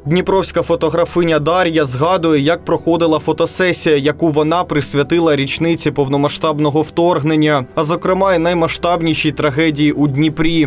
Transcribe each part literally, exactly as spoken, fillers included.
Дніпровська фотографиня Дар'я згадує, як проходила фотосесія, яку вона присвятила річниці повномасштабного вторгнення, а зокрема і наймасштабнішій трагедії у Дніпрі.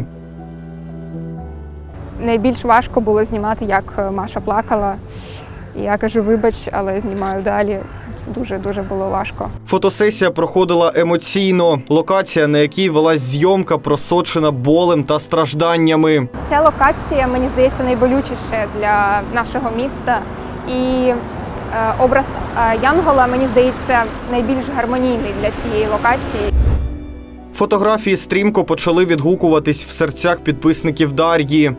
Найбільш важко було знімати, як Маша плакала. Я кажу, вибач, але знімаю далі. Це дуже-дуже було важко. Фотосесія проходила емоційно. Локація, на якій велась зйомка, просочена болем та стражданнями. Ця локація, мені здається, найболючіша для нашого міста. І е, образ е, Янгола, мені здається, найбільш гармонійний для цієї локації. Фотографії стрімко почали відгукуватись в серцях підписників Дар'ї.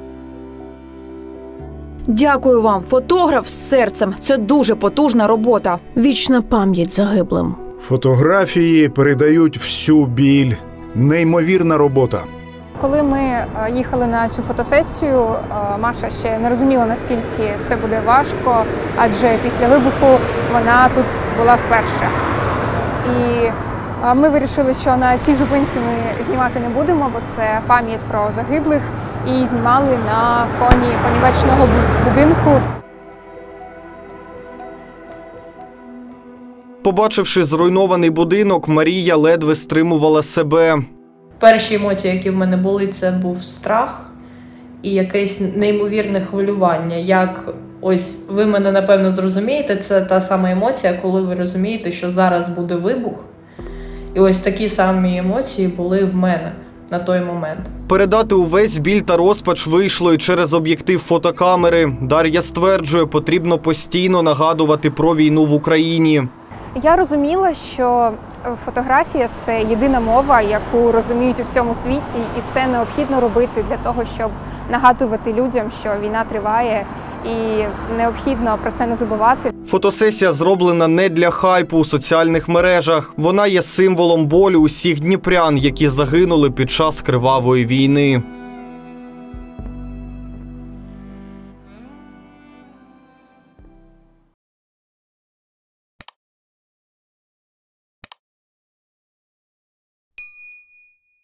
Дякую вам, фотограф з серцем. Це дуже потужна робота. Вічна пам'ять загиблим. Фотографії передають всю біль. Неймовірна робота. Коли ми їхали на цю фотосесію, Маша ще не розуміла, наскільки це буде важко, адже після вибуху вона тут була вперше. І ми вирішили, що на цій зупинці ми знімати не будемо, бо це пам'ять про загиблих, і знімали на фоні понівеченого будинку. Побачивши зруйнований будинок, Марія ледве стримувала себе. Перші емоції, які в мене були, це був страх і якесь неймовірне хвилювання. Як, ось, ви мене, напевно, зрозумієте, це та сама емоція, коли ви розумієте, що зараз буде вибух. І ось такі самі емоції були в мене на той момент. Передати увесь біль та розпач вийшло і через об'єктив фотокамери. Дар'я стверджує, потрібно постійно нагадувати про війну в Україні. Я розуміла, що фотографія – це єдина мова, яку розуміють у всьому світі, і це необхідно робити для того, щоб нагадувати людям, що війна триває, і необхідно про це не забувати. Фотосесія зроблена не для хайпу у соціальних мережах. Вона є символом болю усіх дніпрян, які загинули під час кривавої війни.